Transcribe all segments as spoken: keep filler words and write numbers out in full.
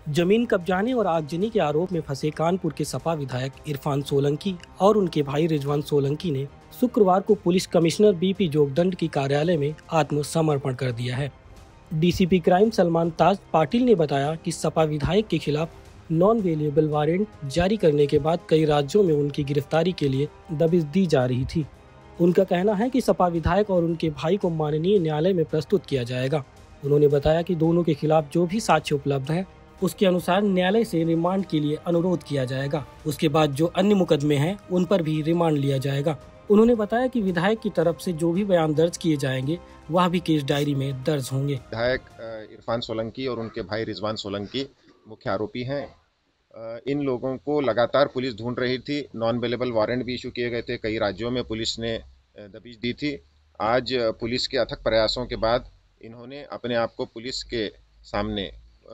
जमीन कब्जाने और आगजनी के आरोप में फंसे कानपुर के सपा विधायक इरफान सोलंकी और उनके भाई रिजवान सोलंकी ने शुक्रवार को पुलिस कमिश्नर बीपी जोगदंड की कार्यालय में आत्मसमर्पण कर दिया है। डीसीपी क्राइम सलमान ताज पाटिल ने बताया कि सपा विधायक के खिलाफ नॉन वेलिएबल वारंट जारी करने के बाद कई राज्यों में उनकी गिरफ्तारी के लिए दबिश दी जा रही थी। उनका कहना है कि सपा विधायक और उनके भाई को माननीय न्यायालय में प्रस्तुत किया जाएगा। उन्होंने बताया कि दोनों के खिलाफ जो भी साक्ष्य उपलब्ध है उसके अनुसार न्यायालय से रिमांड के लिए अनुरोध किया जाएगा। उसके बाद जो अन्य मुकदमे हैं उन पर भी रिमांड लिया जाएगा। उन्होंने बताया कि विधायक की तरफ से जो भी बयान दर्ज किए जाएंगे वह भी केस डायरी में दर्ज होंगे। विधायक इरफान सोलंकी और उनके भाई रिजवान सोलंकी मुख्य आरोपी हैं। इन लोगों को लगातार पुलिस ढूंढ रही थी। नॉन अवेलेबल वारंट भी इशू किए गए थे। कई राज्यों में पुलिस ने दबिश दी थी। आज पुलिस के अथक प्रयासों के बाद इन्होंने अपने आप को पुलिस के सामने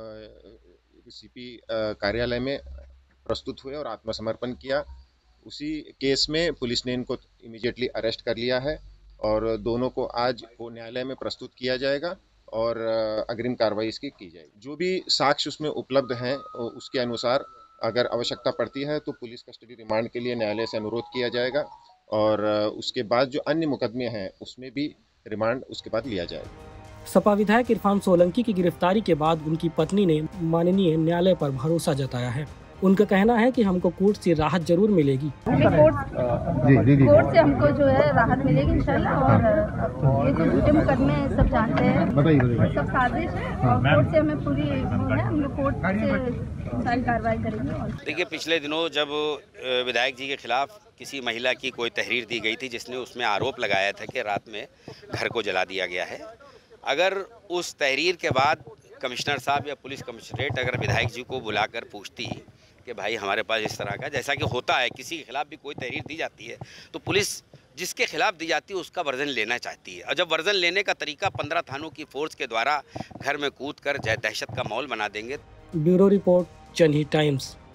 सीपी कार्यालय में प्रस्तुत हुए और आत्मसमर्पण किया। उसी केस में पुलिस ने इनको इमीडिएटली अरेस्ट कर लिया है और दोनों को आज को न्यायालय में प्रस्तुत किया जाएगा और अग्रिम कार्रवाई इसकी की जाएगी। जो भी साक्ष्य उसमें उपलब्ध हैं उसके अनुसार अगर आवश्यकता पड़ती है तो पुलिस कस्टडी रिमांड के लिए न्यायालय से अनुरोध किया जाएगा और उसके बाद जो अन्य मुकदमे हैं उसमें भी रिमांड उसके बाद लिया जाएगा। सपा विधायक इरफान सोलंकी की गिरफ्तारी के बाद उनकी पत्नी ने माननीय न्यायालय पर भरोसा जताया है। उनका कहना है कि हमको कोर्ट से राहत जरूर मिलेगी। कोर्ट कोर्ट से हमको जो है राहत मिलेगी इंशाल्लाह। और ये जो झूठे मुकदमे सब जानते हैं, सब साजिश है और कोर्ट से हमें पूरी वो है, हम लोग कोर्ट से सारी कार्रवाई करेंगे। देखिए, पिछले दिनों जब विधायक जी के खिलाफ किसी महिला की कोई तहरीर दी गई थी जिसने उसमें आरोप लगाया था कि रात में घर को जला दिया गया है, अगर उस तहरीर के बाद कमिश्नर साहब या पुलिस कमिश्नरेट अगर विधायक जी को बुलाकर पूछती कि भाई हमारे पास इस तरह का, जैसा कि होता है किसी के खिलाफ भी कोई तहरीर दी जाती है तो पुलिस जिसके खिलाफ दी जाती है उसका वर्जन लेना चाहती है। और जब वर्जन लेने का तरीका पंद्रह थानों की फोर्स के द्वारा घर में कूद कर दहशत का माहौल बना देंगे। Bureau report, Janhit times.